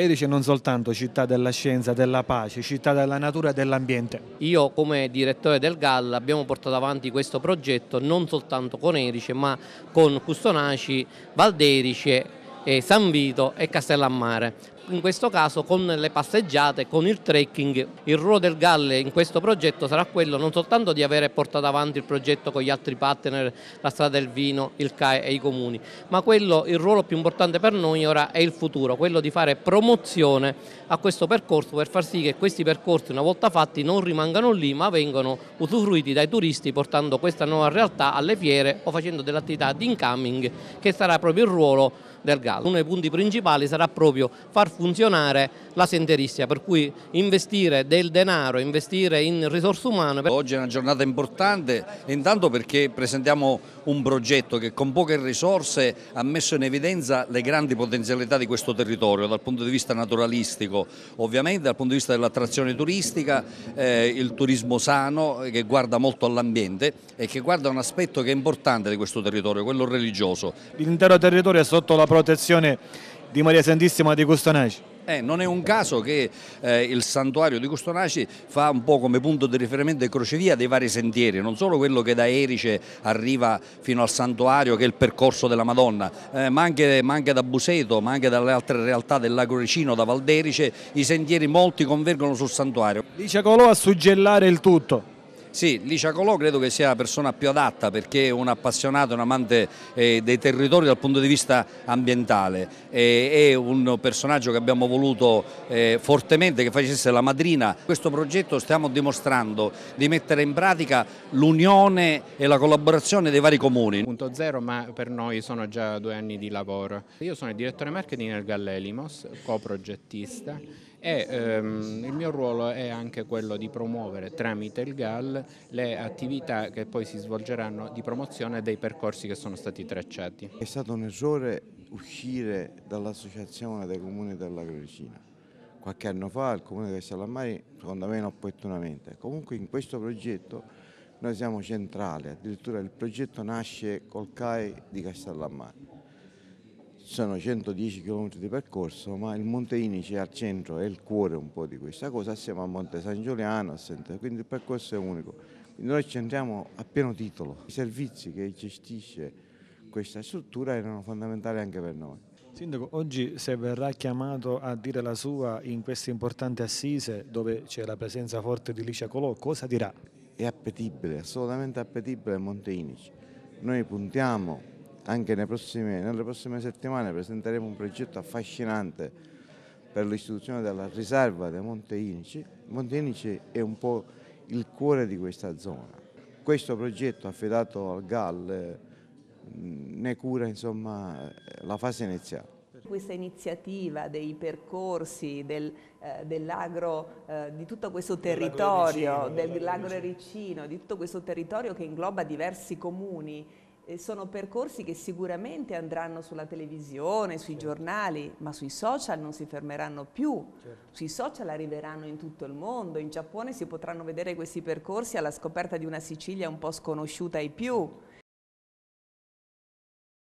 Erice non soltanto città della scienza, della pace, città della natura e dell'ambiente. Io come direttore del GAL abbiamo portato avanti questo progetto non soltanto con Erice ma con Custonaci, Valderice, San Vito e Castellammare. In questo caso con le passeggiate, con il trekking, il ruolo del GAL in questo progetto sarà quello non soltanto di avere portato avanti il progetto con gli altri partner, la Strada del Vino, il CAE e i comuni, ma il ruolo più importante per noi ora è il futuro, quello di fare promozione a questo percorso per far sì che questi percorsi una volta fatti non rimangano lì ma vengano usufruiti dai turisti portando questa nuova realtà alle fiere o facendo delle attività di incoming che sarà proprio il ruolo del GAL. Uno dei punti principali sarà proprio far funzionare la senderistica, per cui investire del denaro, investire in risorse umane. Oggi è una giornata importante, intanto perché presentiamo un progetto che con poche risorse ha messo in evidenza le grandi potenzialità di questo territorio dal punto di vista naturalistico, ovviamente dal punto di vista dell'attrazione turistica, il turismo sano che guarda molto all'ambiente e che guarda un aspetto che è importante di questo territorio, quello religioso. L'intero territorio è sotto la protezione di Maria Santissima di Custonaci. Non è un caso che il santuario di Custonaci fa un po' come punto di riferimento e crocevia dei vari sentieri, non solo quello che da Erice arriva fino al santuario che è il percorso della Madonna, ma anche da Buseto, ma anche dalle altre realtà del Lago Recino, da Valderice, i sentieri molti convergono sul santuario. Licia Colò a suggellare il tutto. Sì, Licia Colò credo che sia la persona più adatta perché è un appassionato, un amante dei territori dal punto di vista ambientale, è un personaggio che abbiamo voluto fortemente che facesse la madrina. Questo progetto stiamo dimostrando di mettere in pratica l'unione e la collaborazione dei vari comuni. Punto zero, ma per noi sono già 2 anni di lavoro. Io sono il direttore marketing del GAL Elimos, coprogettista e il mio ruolo è anche quello di promuovere tramite il GAL le attività che poi si svolgeranno di promozione dei percorsi che sono stati tracciati. È stato un errore uscire dall'associazione dei comuni della Grecina. Qualche anno fa il comune di Castellammare, secondo me inopportunamente. Comunque in questo progetto noi siamo centrali, addirittura il progetto nasce col CAE di Castellammare. Sono 110 km di percorso, ma il Monte Inice è al centro, è il cuore un po' di questa cosa, assieme a Monte San Giuliano, quindi il percorso è unico. Quindi noi ci entriamo a pieno titolo. I servizi che gestisce questa struttura erano fondamentali anche per noi. Sindaco, oggi se verrà chiamato a dire la sua in questa importante assise dove c'è la presenza forte di Licia Colò, cosa dirà? È appetibile, assolutamente appetibile il Monte Inice. Noi puntiamo anche nelle prossime settimane presenteremo un progetto affascinante per l'istituzione della riserva del Monte Inice. Il Monte Inice è un po' il cuore di questa zona. Questo progetto affidato al GAL ne cura insomma, la fase iniziale. Questa iniziativa dei percorsi dell'agro, di tutto questo territorio, dell'agro ericino, di tutto questo territorio che ingloba diversi comuni, sono percorsi che sicuramente andranno sulla televisione, sui giornali, ma sui social non si fermeranno più. Sui social arriveranno in tutto il mondo. In Giappone si potranno vedere questi percorsi alla scoperta di una Sicilia un po' sconosciuta ai più.